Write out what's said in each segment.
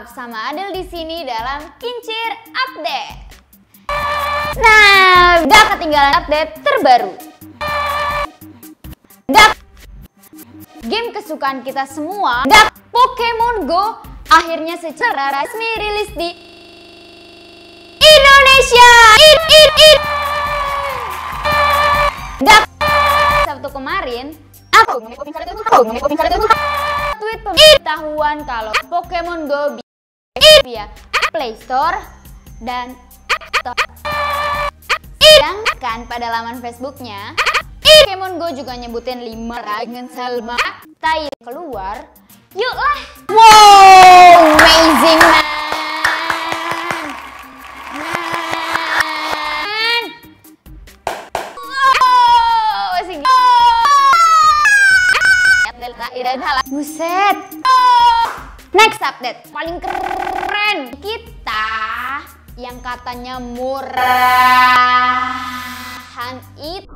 bersama Adel di sini dalam Kincir Update. Nah, gak ketinggalan update terbaru. Game kesukaan kita semua, Pokemon Go, akhirnya secara resmi rilis di Indonesia. Sabtu kemarin, aku tweet pemberitahuan kalau Pokemon Go via Play Store dan App Store. Sedangkan pada laman Facebooknya, Pokemon Go juga nyebutin 5 dengan Salma Tayi keluar. Yuklah. Wow, amazing man. Buset. Next update, paling keren kita yang katanya murahan itu.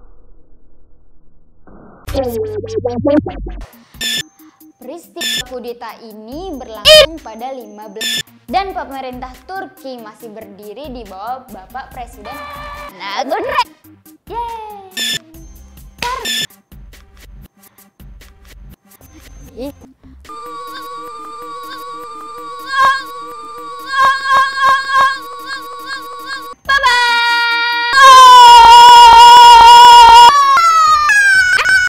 Peristiwa kudeta ini berlangsung pada 15 dan pemerintah Turki masih berdiri di bawah Bapak Presiden Erdogan. Yeay.